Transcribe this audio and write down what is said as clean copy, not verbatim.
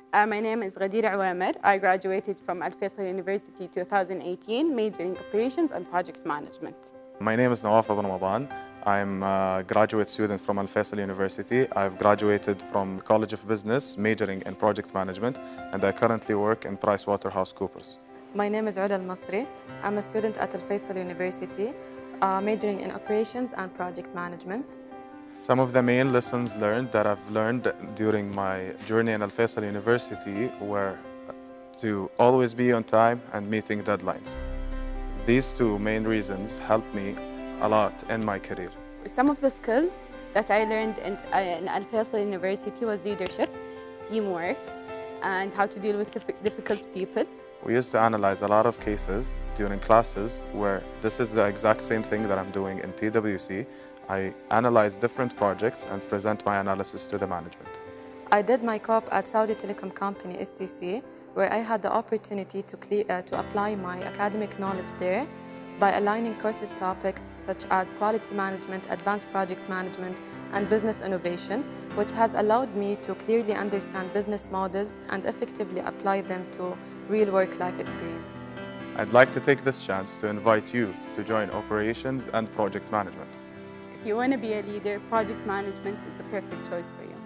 My name is Ghadir Awamer. I graduated from Al Faisal University 2018, majoring operations and project management. My name is Nawaf Abu Ramadan. I'm a graduate student from Al Faisal University. I've graduated from the College of Business, majoring in project management, and I currently work in PricewaterhouseCoopers. My name is Uda Al-Masri. I'm a student at Al Faisal University, majoring in operations and project management. Some of the main lessons learned that I've learned during my journey in Al Faisal University were to always be on time and meeting deadlines. These two main reasons helped me a lot in my career. Some of the skills that I learned in Al Faisal University was leadership, teamwork, and how to deal with difficult people. We used to analyze a lot of cases during classes where this is the exact same thing that I'm doing in PwC. I analyze different projects and present my analysis to the management. I did my co-op at Saudi Telecom Company, STC, where I had the opportunity to apply my academic knowledge there by aligning courses topics such as quality management, advanced project management, and business innovation, which has allowed me to clearly understand business models and effectively apply them to real work-life experience. I'd like to take this chance to invite you to join operations and project management. If you want to be a leader, project management is the perfect choice for you.